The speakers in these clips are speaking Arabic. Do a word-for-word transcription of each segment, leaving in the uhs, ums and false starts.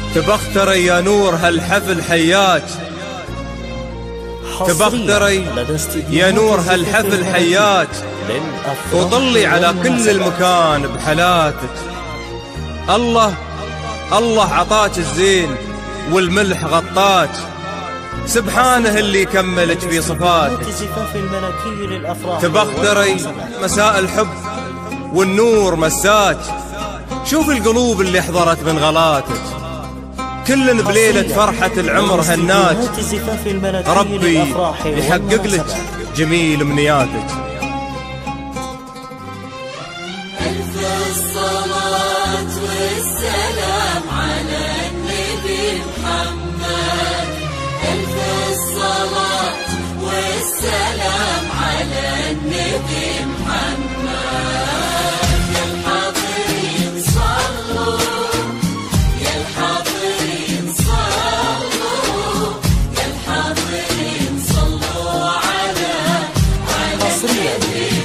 تبختري يا نور هالحفل حياك، تبختري يا نور هالحفل حياك، وطلي على كل المكان بحلاتك. الله الله عطاك الزين والملح غطاك، سبحانه اللي كملك في صفاتك. تبختري مساء الحب والنور مساك، شوف القلوب اللي حضرت من غلاتك، كل بليلة فرحة العمر هناك، ربي يحقق لك جميل امنياتك. ألف الصلاة والسلام على النبي محمد، ألف الصلاة والسلام على النبي محمد. يا الحاضرين صلوا، يا الحاضرين صلوا، يا الحاضرين صلوا على على النبي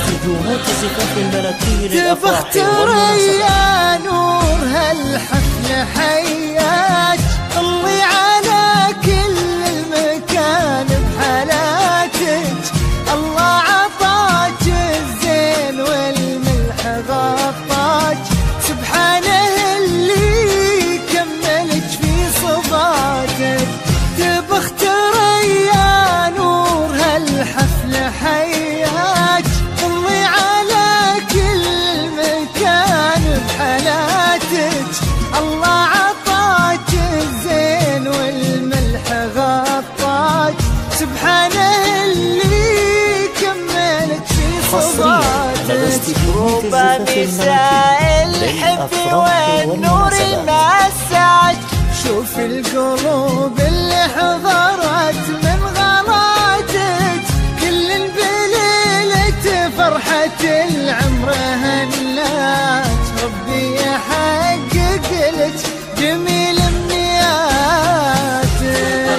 تبختري يا نور هالحفل حياك، طلي على كل المكان بحالاتك. الله عطاك الزين والملح غطاك، سبحانه اللي كملك في صفاتك. تبختري يا نور هالحفل حياك، طلي على كل مكان بحالاتك. الله عطاك الزين والملح غطاك، سبحانه اللي كملك في صفاتك. روبا نساء الحب والنور مساك، شوف القلوب اللي حضرت من غلاتك، كل بليلة فرحة العمر هناك، ربي يحقق لك جميل امنياتك.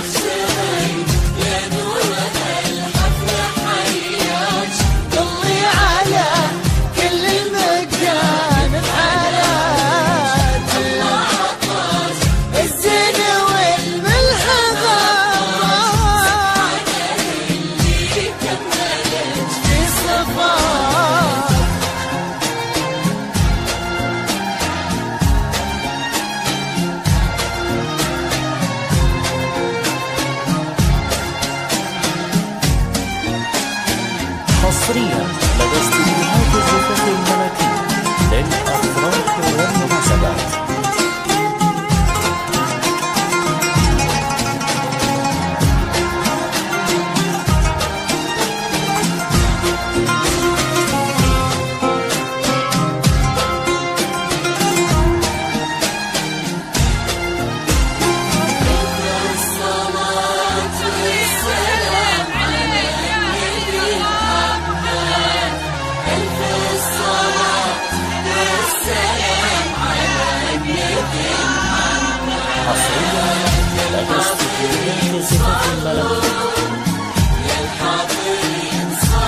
يا نور هالحفل حياك، طلي على كل المكان بحالاتك. الله عطاك الزين والملح غطاك، اللي كملك في صفات. حصريا لدى استديوهات الزفاف الملكي للأفراح والمناسبات. الصلاة والسلام على النبي محمد، ألف الصلاة والسلام على النبي محمد. حصريا لدى استديوهات الزفاف الملكي. يا الحاضرين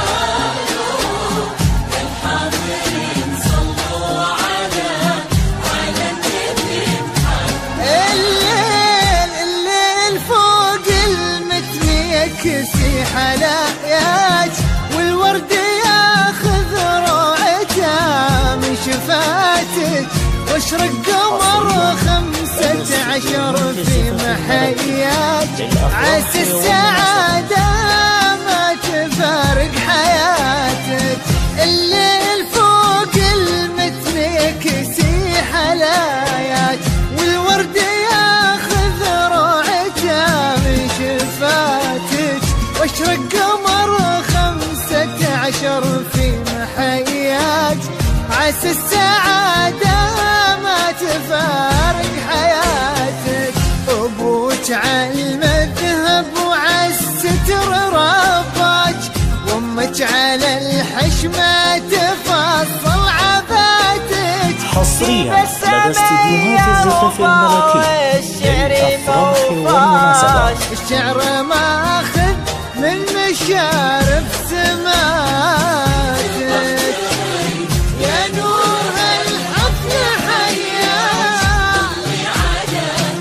صلوا، يا الحاضرين صلوا على على النبي محمد. الليل الليل فوق المتن يكسي حلاياك، والورد ياخذ روعته من شفاتك، واشرق قمر خمسة عشر في محياك، عسى السعادة ما تفارق حياتك. الليل فوق المتن يكسي حلاياك، والورد ياخذ روعته من شفاتك، واشرق قمر خمسة عشر في محياك، عسى السعادة ما تفارق حياتك. أبوك عالمذهب وعالستر رباك، وأمك على الحشمة تفصل عباتك. حصريا لدى استديوهات الزفاف الملكي للأفراح والمناسبات. الشعر ماخذ من مشارف سماتك. يا نور هالحفل حياك،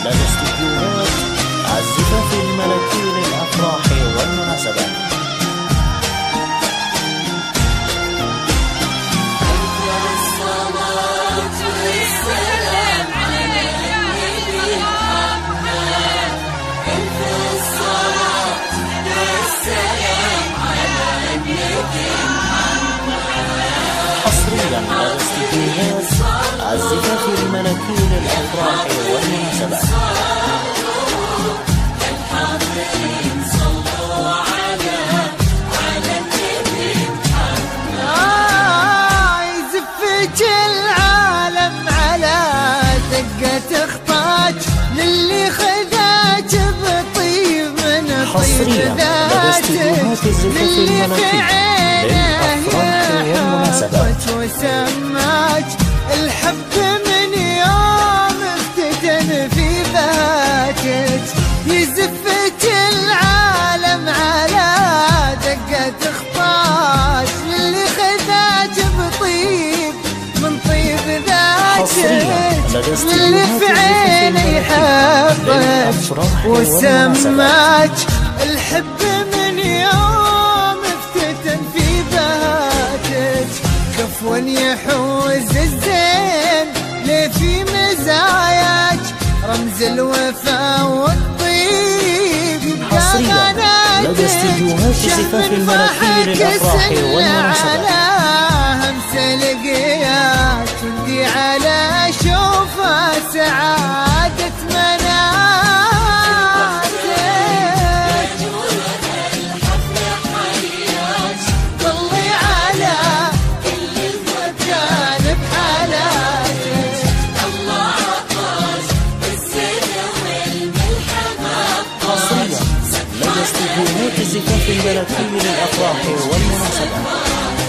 لدى استديوهات الزفاف الملكي للأفراح والمناسبات. حصريا لدى استديوهات الزفاف الملكي للأفراح والمناسبات. العالم على دقة خطاك للي خذاك بطيب من طيب ذاتك للي في عينه يحبك وسماك الحب من يوم افتتن في ذاتك. يزفك العالم على دقة خطاك للي خذاك بطيب من طيب ذاتك اللي في عيني يحبك وسماك الحب من يوم افتتن في بهاتك. كفوا يحوز الزين ليه في مزاياك رمز الوفا والطيب يبقى غناتك شف من فرحك سنة على همس لقياك ودي على شوفها سعادة مناتك. طلي على كل المكان بحالاتك. الله عطاك بالزين والملحمة. حصريا لدى استديوهات الزفاف الملكي للأفراح والمناسبات.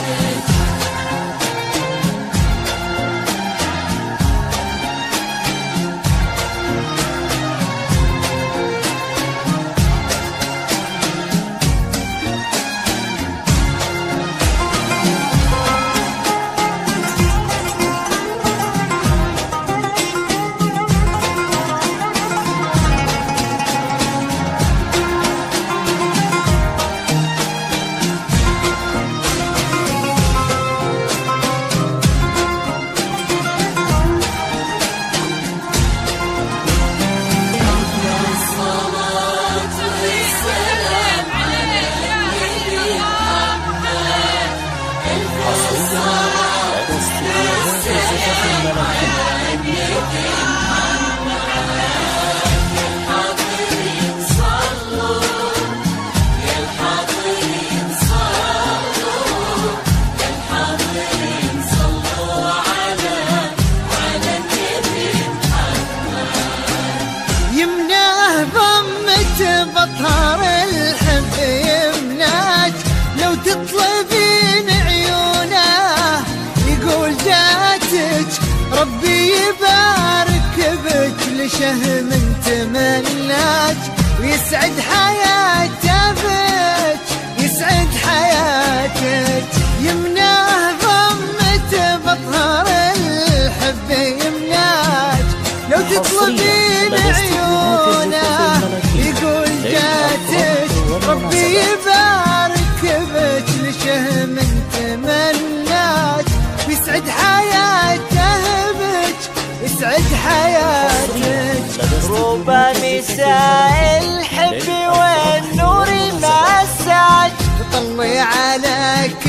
بطهر الحب يمناك لو تطلبين عيونه يقول جاتك ربي يبارك بك لشهم تمناك ويسعد حياته بك يسعد حياتك. يمناه ضمته بطهر الحب يمناك لو تطلبين عيونه يقول جاتك ربي يبارك بك لشهم تمناك ويسعد حياته بك يسعد حياتك. روبا مساء الحب والنور مساك طلي على